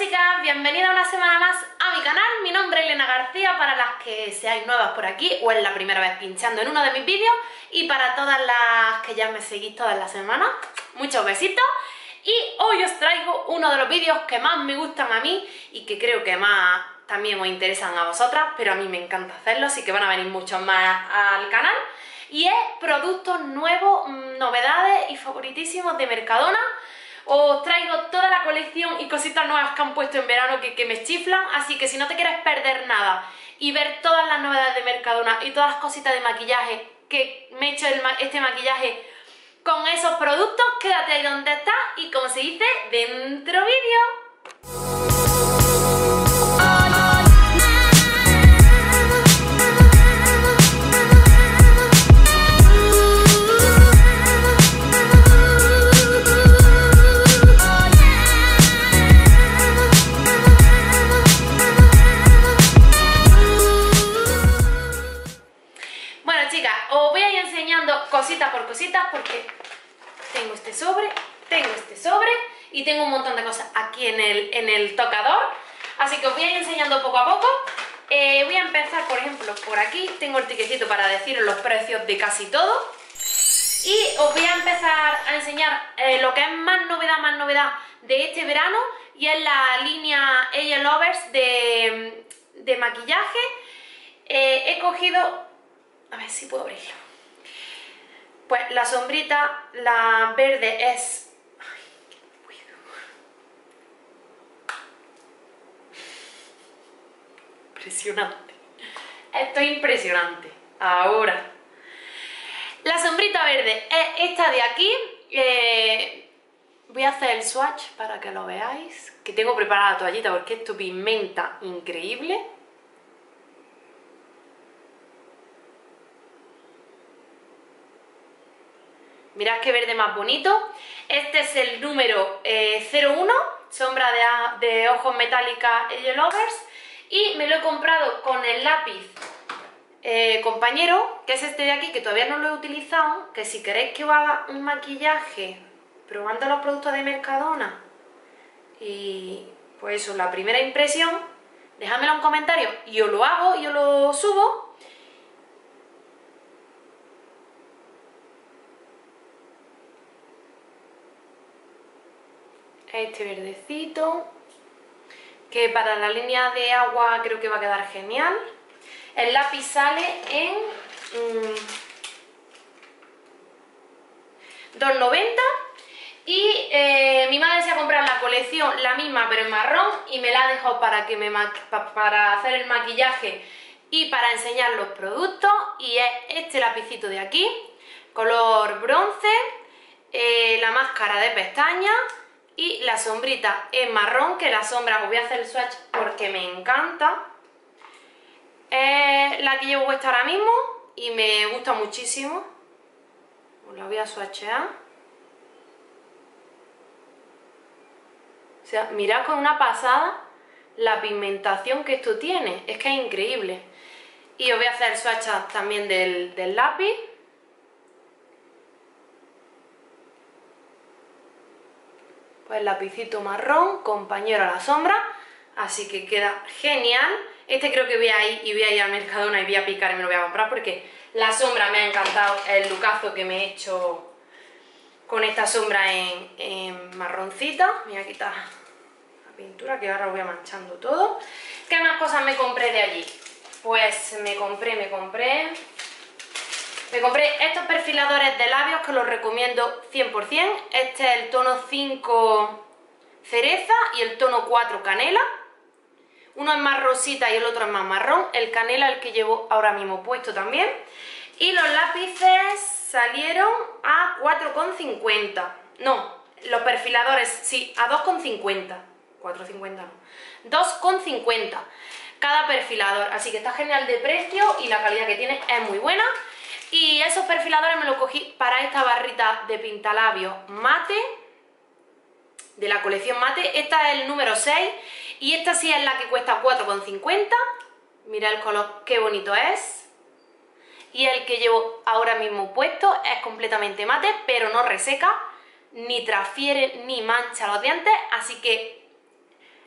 chicas, bienvenidas una semana más a mi canal. Mi nombre es Elena García, para las que seáis nuevas por aquí o es la primera vez pinchando en uno de mis vídeos, y para todas las que ya me seguís todas las semanas, muchos besitos. Y hoy os traigo uno de los vídeos que más me gustan a mí y que creo que más también os interesan a vosotras, pero a mí me encanta hacerlo, así que van a venir muchos más al canal. Y es productos nuevos, novedades y favoritísimos de Mercadona. Os traigo toda la colección y cositas nuevas que han puesto en verano que me chiflan, así que si no te quieres perder nada y ver todas las novedades de Mercadona y todas las cositas de maquillaje que me he hecho este maquillaje con esos productos, quédate ahí donde estás y, como se dice, dentro vídeo. Cosita por cosita, porque tengo este sobre y tengo un montón de cosas aquí en el tocador, así que os voy a ir enseñando poco a poco. Voy a empezar, por ejemplo, por aquí tengo el tiquecito para deciros los precios de casi todo, y os voy a empezar a enseñar lo que es más novedad de este verano, y es la línea Ella Lovers de maquillaje. He cogido, a ver si puedo abrirlo. Pues la sombrita, la verde es... Ay, qué ruido. Impresionante. Esto es impresionante. Ahora, la sombrita verde es esta de aquí. Voy a hacer el swatch para que lo veáis. Que tengo preparada la toallita porque esto pigmenta increíble. Mirad qué verde más bonito. Este es el número 01, sombra de ojos metálica Ella Lovers. Y me lo he comprado con el lápiz compañero, que es este de aquí, que todavía no lo he utilizado. Que si queréis que os haga un maquillaje probando los productos de Mercadona, y pues eso, la primera impresión, dejadmelo en comentarios y yo lo hago, yo lo subo. Este verdecito, que para la línea de agua creo que va a quedar genial. El lápiz sale en 2,90 y mi madre se ha comprado la colección, la misma pero en marrón, y me la ha dejado para hacer el maquillaje y para enseñar los productos. Y es este lapicito de aquí, color bronce, la máscara de pestañas. Y la sombrita es marrón, que la sombra os voy a hacer el swatch porque me encanta. Es la que llevo puesta ahora mismo y me gusta muchísimo. Os la voy a swatchear. O sea, mirad con una pasada la pigmentación que esto tiene. Es que es increíble. Y os voy a hacer el swatch también del lápiz. El lapicito marrón, compañero a la sombra, así que queda genial. Este creo que voy a ir al Mercadona y voy a picar y me lo voy a comprar porque la sombra me ha encantado, el lookazo que me he hecho con esta sombra en marroncita. Me voy a quitar la pintura que ahora lo voy a manchando todo. ¿Qué más cosas me compré de allí? Pues me compré estos perfiladores de labios que los recomiendo 100%. Este es el tono 5 cereza y el tono 4 canela. Uno es más rosita y el otro es más marrón. El canela es el que llevo ahora mismo puesto también. Y los lápices salieron a 4,50. No, los perfiladores sí, a 2,50. 4,50 no. 2,50 cada perfilador. Así que está genial de precio y la calidad que tiene es muy buena. Y esos perfiladores me los cogí para esta barrita de pintalabios mate, de la colección mate. Esta es el número 6 y esta sí es la que cuesta 4,50. Mira el color, qué bonito es. Y el que llevo ahora mismo puesto es completamente mate, pero no reseca, ni transfiere, ni mancha los dientes. Así que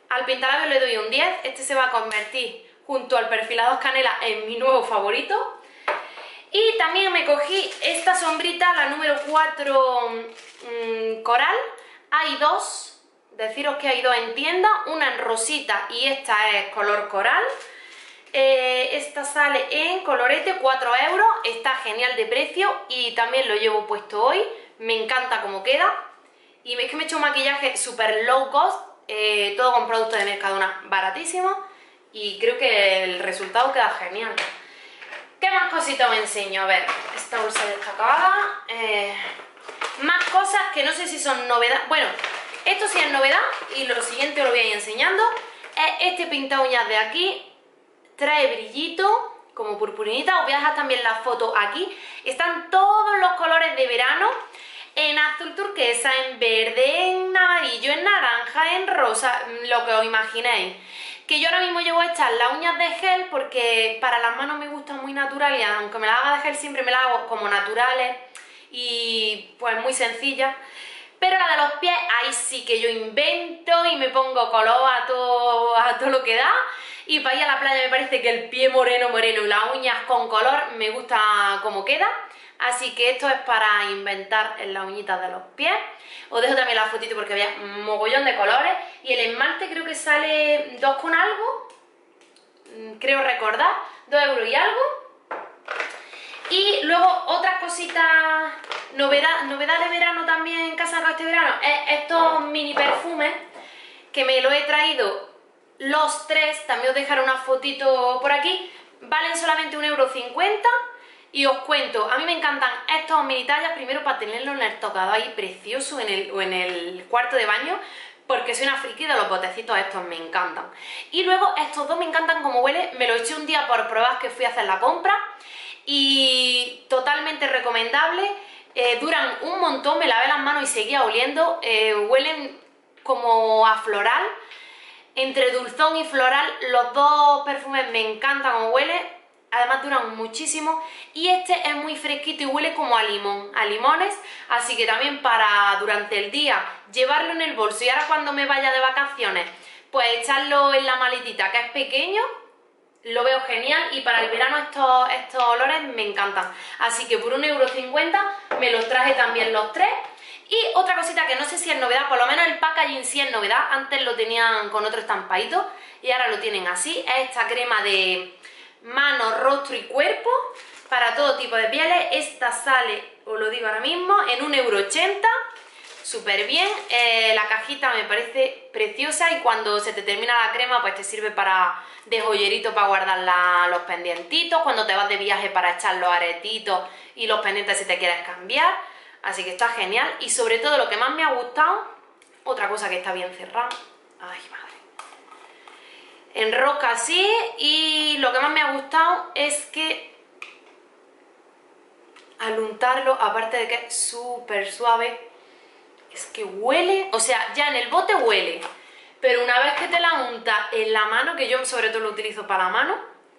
Al pintalabios le doy un 10, este se va a convertir junto al perfilador canela en mi nuevo favorito. Y también me cogí esta sombrita, la número 4 coral. Hay dos, deciros que hay dos en tienda, una en rosita y esta es color coral. Esta sale en colorete, 4 euros, está genial de precio y también lo llevo puesto hoy, me encanta cómo queda. Y es que me he hecho un maquillaje super low cost, todo con productos de Mercadona baratísimos y creo que el resultado queda genial. ¿Qué más cositas os enseño? A ver, esta bolsa ya está acabada. Más cosas que no sé si son novedad. Bueno, esto sí es novedad y lo siguiente os lo voy a ir enseñando. Es este pinta uñas de aquí. Trae brillito, como purpurinita. Os voy a dejar también la foto aquí. Están todos los colores de verano. En azul turquesa, en verde, en amarillo, en naranja, en rosa, lo que os imaginéis. Que yo ahora mismo llevo hechas las uñas de gel porque para las manos me gustan muy naturales y aunque me las haga de gel siempre me las hago como naturales y pues muy sencillas. Pero la de los pies, ahí sí que yo invento y me pongo color a todo lo que da. Y para ir a la playa me parece que el pie moreno y las uñas con color me gusta como queda. Así que esto es para inventar en las uñitas de los pies. Os dejo también la fotito porque había un mogollón de colores. Y el esmalte creo que sale 2 con algo. Creo recordar, 2 euros y algo. Y luego otras cositas, novedad de verano también en casa de este verano, es estos mini perfumes que me lo he traído los 3. También os dejaré una fotito por aquí. Valen solamente 1,50 € y os cuento, a mí me encantan estos mini tallas, primero para tenerlo en el tocador ahí precioso en el cuarto de baño, porque soy una friki de los botecitos estos, me encantan. Y luego estos dos me encantan como huele, me lo eché un día por probar que fui a hacer la compra y totalmente recomendable, duran un montón, me lavé las manos y seguía oliendo, huelen como a floral, entre dulzón y floral, los dos perfumes me encantan como huele. Además duran muchísimo y este es muy fresquito y huele como a limón, a limones, así que también para durante el día llevarlo en el bolso y ahora cuando me vaya de vacaciones pues echarlo en la maletita que es pequeño, lo veo genial y para el verano estos olores me encantan. Así que por 1,50 € me los traje también los 3. Y otra cosita que no sé si es novedad, por lo menos el packaging sí es novedad, antes lo tenían con otro estampadito y ahora lo tienen así, es esta crema de mano, rostro y cuerpo para todo tipo de pieles. Esta sale, os lo digo ahora mismo, en 1,80 €, súper bien. La cajita me parece preciosa y cuando se te termina la crema pues te sirve de joyerito para guardar los pendientitos, cuando te vas de viaje para echar los aretitos y los pendientes si te quieres cambiar, así que está genial. Y sobre todo lo que más me ha gustado, otra cosa que está bien cerrada, ay madre, enrosca así y lo que más me ha gustado es que al untarlo, aparte de que es súper suave, es que huele, o sea, ya en el bote huele, pero una vez que te la untas en la mano, que yo sobre todo lo utilizo para la mano,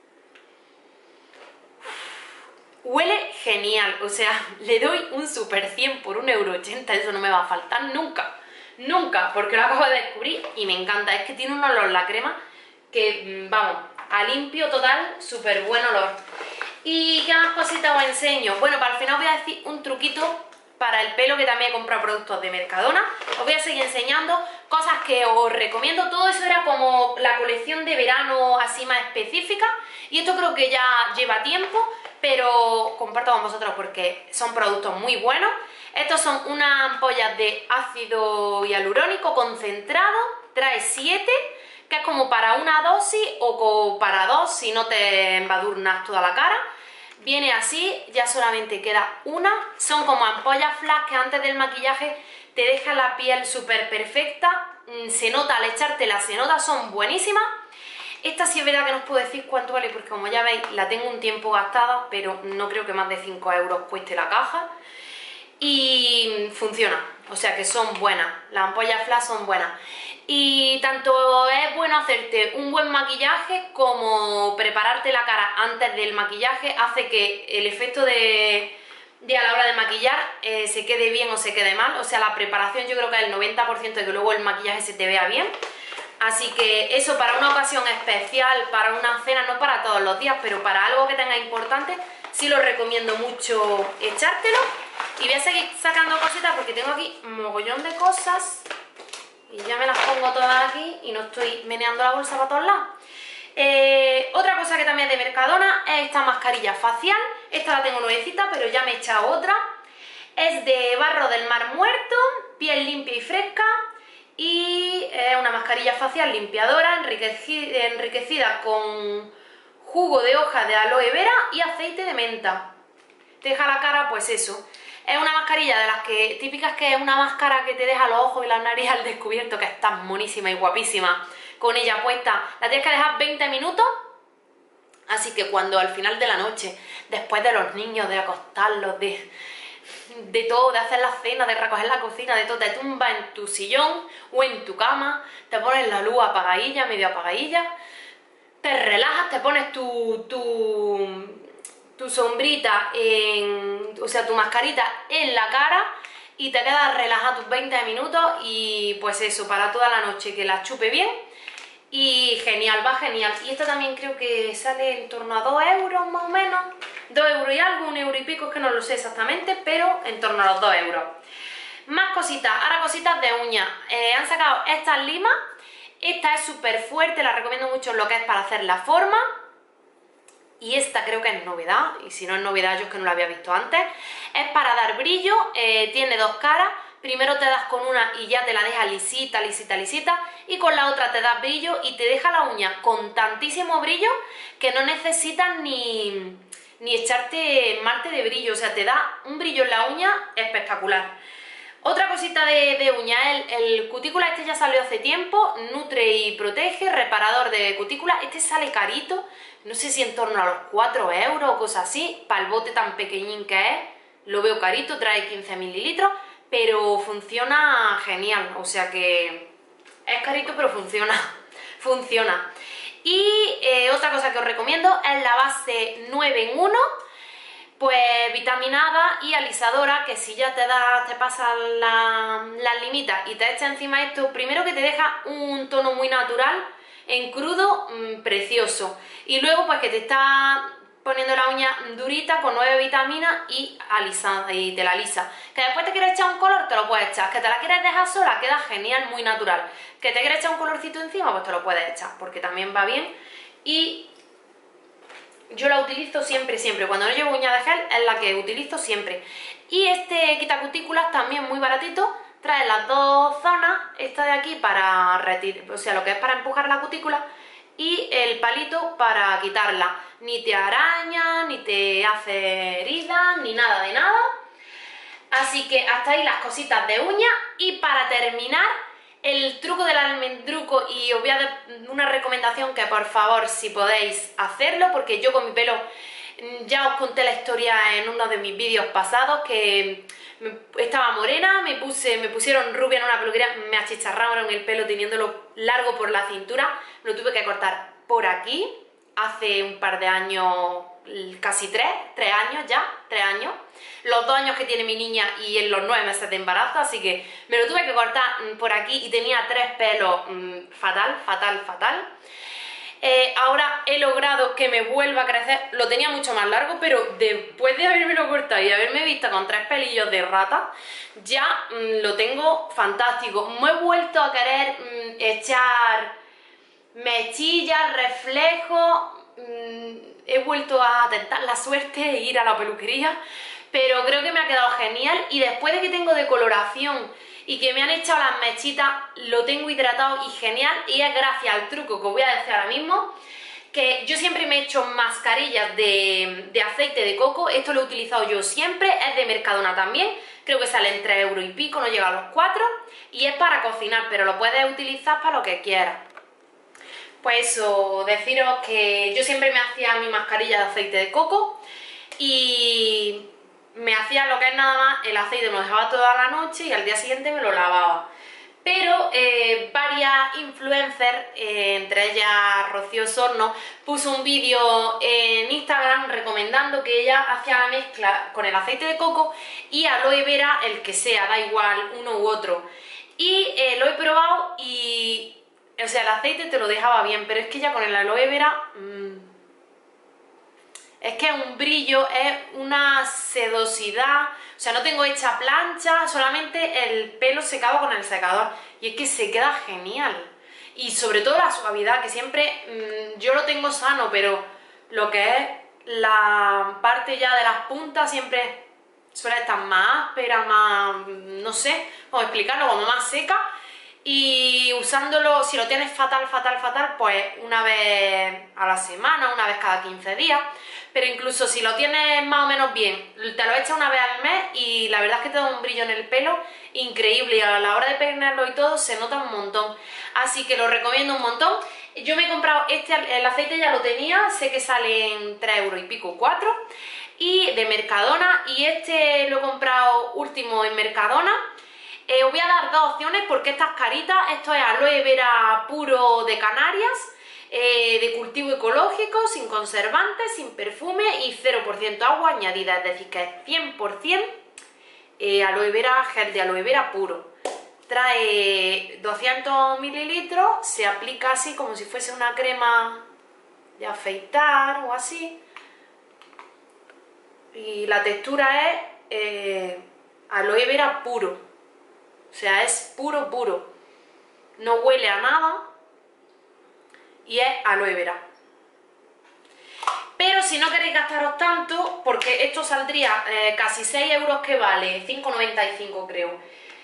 huele genial, o sea, le doy un super 100 por 1,80 €, eso no me va a faltar nunca, nunca, porque lo acabo de descubrir y me encanta, es que tiene un olor la crema que, vamos, a limpio total, súper buen olor. ¿Y qué más cositas os enseño? Bueno, para el final os voy a decir un truquito para el pelo, que también he comprado productos de Mercadona. Os voy a seguir enseñando cosas que os recomiendo. Todo eso era como la colección de verano así más específica y esto creo que ya lleva tiempo, pero comparto con vosotros porque son productos muy buenos. Estos son unas ampollas de ácido hialurónico concentrado, trae 7, que es como para una dosis o para 2 si no te embadurnas toda la cara. Viene así, ya solamente queda una. Son como ampollas flash que antes del maquillaje te dejan la piel súper perfecta. Se nota al echártela, se nota, son buenísimas. Esta sí es verdad que no os puedo decir cuánto vale porque como ya veis la tengo un tiempo gastada, pero no creo que más de 5 € cueste la caja. Y funciona, o sea que son buenas, las ampollas flash son buenas. Y tanto es bueno hacerte un buen maquillaje como prepararte la cara antes del maquillaje, hace que el efecto de a la hora de maquillar se quede bien o se quede mal. O sea, la preparación yo creo que es el 90% de que luego el maquillaje se te vea bien. Así que eso para una ocasión especial, para una cena, no para todos los días, pero para algo que tenga importante, sí lo recomiendo mucho echártelo. Y voy a seguir sacando cositas porque tengo aquí un mogollón de cosas y ya me las pongo todas aquí y no estoy meneando la bolsa para todos lados. Otra cosa que también es de Mercadona es esta mascarilla facial. Esta la tengo nuevecita, pero ya me he echado otra. Es de barro del mar muerto, piel limpia y fresca, y es una mascarilla facial limpiadora enriquecida con jugo de hoja de aloe vera y aceite de menta. Te deja la cara, pues eso. Es una mascarilla de las que típicas, que es una máscara que te deja los ojos y la nariz al descubierto, que está monísima y guapísima con ella puesta. La tienes que dejar 20 minutos. Así que cuando al final de la noche, después de los niños, de acostarlos, de todo, de hacer la cena, de recoger la cocina, de todo, te tumbas en tu sillón o en tu cama, te pones la luz apagadilla, medio apagadilla, te relajas, te pones tu sombrita, o sea, tu mascarita en la cara y te quedas relajado tus 20 minutos y pues eso, para toda la noche, que la chupe bien. Y genial, va genial. Y esta también creo que sale en torno a 2 euros más o menos. 2 euros y algo, 1 euro y pico, es que no lo sé exactamente, pero en torno a los 2 euros. Más cositas, ahora cositas de uñas. Han sacado estas limas. Esta es súper fuerte, la recomiendo mucho en lo que es para hacer la forma. Y esta creo que es novedad, y si no es novedad yo es que no la había visto antes. Es para dar brillo, tiene 2 caras. Primero te das con una y ya te la deja lisita, lisita, lisita, y con la otra te das brillo y te deja la uña con tantísimo brillo que no necesitas ni echarte esmalte de brillo, o sea, te da un brillo en la uña espectacular. Otra cosita de uña, el cutícula este ya salió hace tiempo, nutre y protege, reparador de cutícula. Este sale carito, no sé si en torno a los 4 euros o cosas así, para el bote tan pequeñín que es, lo veo carito, trae 15 mililitros. Pero funciona genial, o sea que es carito pero funciona. Y otra cosa que os recomiendo es la base 9 en 1, pues vitaminada y alisadora, que si ya te pasas las limitas y te echas encima esto, primero que te deja un tono muy natural, en crudo, precioso, y luego pues que te está poniendo la uña durita con 9 vitaminas y te la alisa. Que después te quieres echar un color, te lo puedes echar. Que te la quieres dejar sola, queda genial, muy natural. Que te quieres echar un colorcito encima, pues te lo puedes echar, porque también va bien. Y yo la utilizo siempre, siempre. Cuando no llevo uña de gel, es la que utilizo siempre. Y este quitacutículas también muy baratito. Trae las dos zonas, esta de aquí para retirar, o sea, lo que es para empujar la cutícula, y el palito para quitarla. Ni te araña, ni te hace heridas, ni nada de nada. Así que hasta ahí las cositas de uña. Y para terminar, el truco del almendruco, y os voy a dar una recomendación que por favor, si podéis hacerlo, porque yo con mi pelo, ya os conté la historia en uno de mis vídeos pasados, que estaba morena, me pusieron rubia en una peluquería, me achicharraron el pelo teniéndolo largo por la cintura, lo tuve que cortar por aquí, hace un par de años, casi 3 años ya, 3 años, los 2 años que tiene mi niña y en los 9 meses de embarazo, así que me lo tuve que cortar por aquí y tenía 3 pelos fatal. Ahora he logrado que me vuelva a crecer, lo tenía mucho más largo, pero después de habérmelo cortado y haberme visto con 3 pelillos de rata, ya lo tengo fantástico. Me he vuelto a querer echar mechillas, reflejos, he vuelto a tentar la suerte e ir a la peluquería, pero creo que me ha quedado genial. Y después de que tengo decoloración y que me han echado las mechitas, lo tengo hidratado y genial, y es gracias al truco que os voy a decir ahora mismo, que yo siempre me he hecho mascarillas de aceite de coco. Esto lo he utilizado yo siempre, es de Mercadona también, creo que salen 3 euros y pico, no llega a los 4, y es para cocinar, pero lo puedes utilizar para lo que quieras. Pues eso, deciros que yo siempre me hacía mi mascarilla de aceite de coco y me hacía lo que es nada más, el aceite me lo dejaba toda la noche y al día siguiente me lo lavaba. Pero varias influencers, entre ellas Rocío Sorno, puso un vídeo en Instagram recomendando que ella hacía la mezcla con el aceite de coco y aloe vera, el que sea, da igual, uno u otro. Y lo he probado y o sea, el aceite te lo dejaba bien, pero es que ya con el aloe vera... es que es un brillo, es una sedosidad, o sea, no tengo hecha plancha, solamente el pelo secado con el secador, y es que se queda genial. Y sobre todo la suavidad, que siempre yo lo tengo sano, pero lo que es la parte ya de las puntas siempre suele estar más áspera, más, no sé cómo explicarlo, como más seca. Y usándolo, si lo tienes fatal, pues una vez a la semana, una vez cada 15 días. Pero incluso si lo tienes más o menos bien, te lo echas una vez al mes y la verdad es que te da un brillo en el pelo increíble. Y a la hora de peinarlo y todo se nota un montón. Así que lo recomiendo un montón. Yo me he comprado este, el aceite ya lo tenía, sé que sale en 3 euros y pico, 4. Y de Mercadona, y este lo he comprado último en Mercadona. Os voy a dar dos opciones porque estas caritas, esto es aloe vera puro de Canarias, de cultivo ecológico, sin conservantes, sin perfume y 0% agua añadida, es decir que es 100% aloe vera, gel de aloe vera puro. Trae 200 mililitros, se aplica así como si fuese una crema de afeitar o así. Y la textura es aloe vera puro. O sea, es puro, puro. No huele a nada. Y es aloe vera. Pero si no queréis gastaros tanto, porque esto saldría casi 6 euros que vale, 5,95 creo.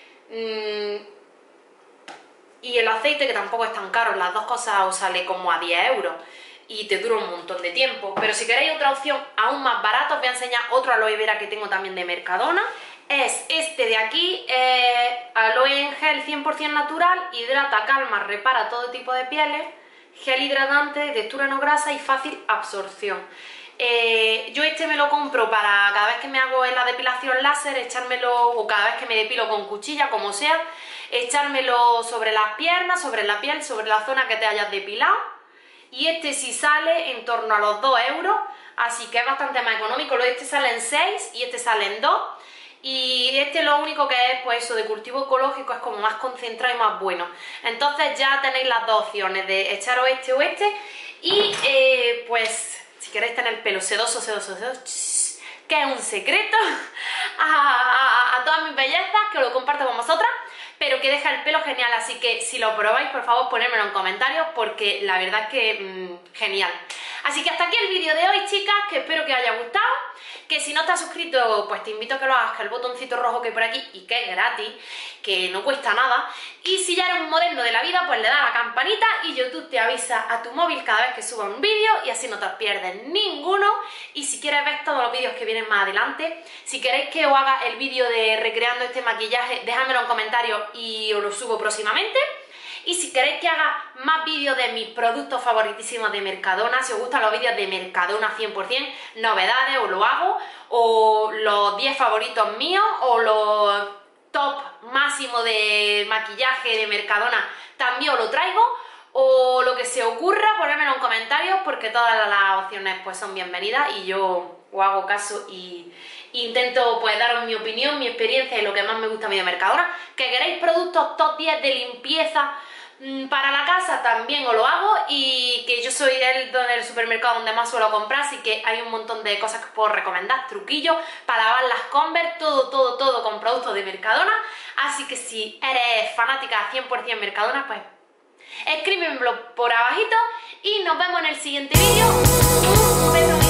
Y el aceite, que tampoco es tan caro, las dos cosas os sale como a 10 euros. Y te dura un montón de tiempo. Pero si queréis otra opción aún más barata, os voy a enseñar otro aloe vera que tengo también de Mercadona. Es este de aquí, aloe en gel 100% natural, hidrata, calma, repara todo tipo de pieles, gel hidratante, textura no grasa y fácil absorción. Yo este me lo compro para cada vez que me hago la depilación láser, echármelo, o cada vez que me depilo con cuchilla, como sea, echármelo sobre las piernas, sobre la piel, sobre la zona que te hayas depilado. Y este sí sale en torno a los 2 euros, así que es bastante más económico. Este sale en 6 y este sale en 2. Y este lo único que es, pues eso, de cultivo ecológico, es como más concentrado y más bueno. Entonces ya tenéis las dos opciones de echaros este o este. Y pues, si queréis tener el pelo sedoso, que es un secreto a todas mis bellezas, que os lo comparto con vosotras, pero que deja el pelo genial. Así que si lo probáis, por favor, ponérmelo en comentarios, porque la verdad es que genial. Así que hasta aquí el vídeo de hoy, chicas, que espero que os haya gustado. Que si no estás suscrito, pues te invito a que lo hagas, que el botoncito rojo que hay por aquí, y que es gratis, que no cuesta nada. Y si ya eres un moderno de la vida, pues le das a la campanita y YouTube te avisa a tu móvil cada vez que suba un vídeo, y así no te pierdes ninguno. Y si quieres ver todos los vídeos que vienen más adelante, si queréis que os haga el vídeo de recreando este maquillaje, dejádmelo en comentarios y os lo subo próximamente. Y si queréis que haga más vídeos de mis productos favoritísimos de Mercadona, si os gustan los vídeos de Mercadona 100%, novedades, os lo hago, o los 10 favoritos míos, o los top máximo de maquillaje de Mercadona, también os lo traigo, o lo que se ocurra, ponérmelo en comentarios, porque todas las opciones pues son bienvenidas y yo os hago caso y intento pues daros mi opinión, mi experiencia y lo que más me gusta a mí de Mercadona. Que queréis productos top 10 de limpieza para la casa, también os lo hago, y que yo soy del supermercado donde más suelo comprar, así que hay un montón de cosas que os puedo recomendar, truquillos para lavar las Converse, todo con productos de Mercadona. Así que si eres fanática 100% Mercadona, pues escríbemelo por abajito y nos vemos en el siguiente vídeo. Un beso.